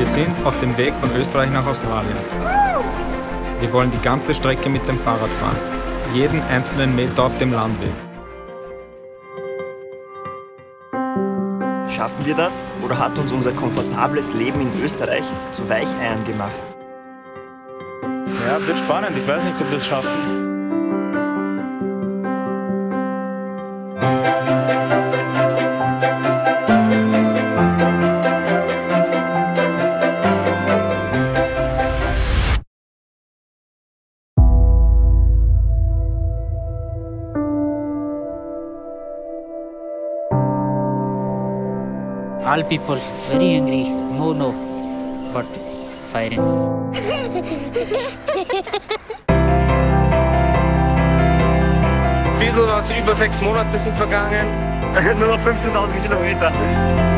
Wir sind auf dem Weg von Österreich nach Australien. Wir wollen die ganze Strecke mit dem Fahrrad fahren, jeden einzelnen Meter auf dem Landweg. Schaffen wir das oder hat uns unser komfortables Leben in Österreich zu Weicheiern gemacht? Ja, wird spannend. Ich weiß nicht, ob wir es schaffen. All people very angry, no, but firing. Ein bisschen was über 6 Monate sind vergangen. Nur noch 15.000 Kilometer.